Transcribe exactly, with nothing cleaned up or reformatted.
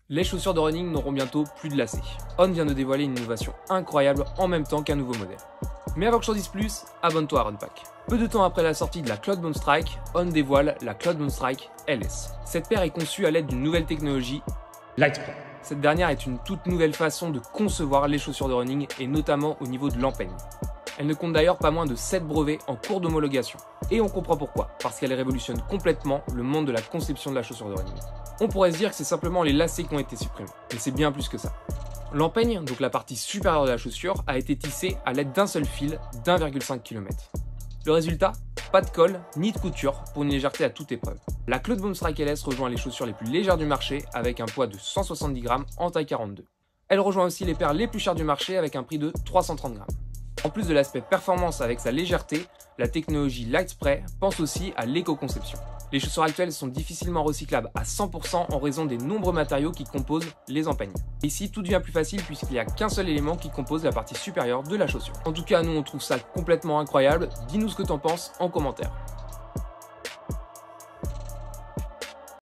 Les chaussures de running n'auront bientôt plus de lacets. On vient de dévoiler une innovation incroyable en même temps qu'un nouveau modèle. Mais avant que je t'en dise plus, abonne-toi à Runpack. Peu de temps après la sortie de la Cloudbound Strike, On dévoile la Cloudbound Strike L S. Cette paire est conçue à l'aide d'une nouvelle technologie, Lightspray. Cette dernière est une toute nouvelle façon de concevoir les chaussures de running et notamment au niveau de l'empeigne. Elle ne compte d'ailleurs pas moins de sept brevets en cours d'homologation. Et on comprend pourquoi, parce qu'elle révolutionne complètement le monde de la conception de la chaussure de running. On pourrait se dire que c'est simplement les lacets qui ont été supprimés, mais c'est bien plus que ça. L'empeigne, donc la partie supérieure de la chaussure, a été tissée à l'aide d'un seul fil d'un virgule cinq kilomètre. Le résultat, pas de colle ni de couture pour une légèreté à toute épreuve. La Cloudbound Strike L S rejoint les chaussures les plus légères du marché avec un poids de cent soixante-dix grammes en taille quarante-deux. Elle rejoint aussi les paires les plus chères du marché avec un prix de trois cent trente grammes. En plus de l'aspect performance avec sa légèreté, la technologie Lightspray pense aussi à l'éco-conception. Les chaussures actuelles sont difficilement recyclables à cent pour cent en raison des nombreux matériaux qui composent les empeignes. Ici, tout devient plus facile puisqu'il n'y a qu'un seul élément qui compose la partie supérieure de la chaussure. En tout cas, nous on trouve ça complètement incroyable. Dis-nous ce que t'en penses en commentaire.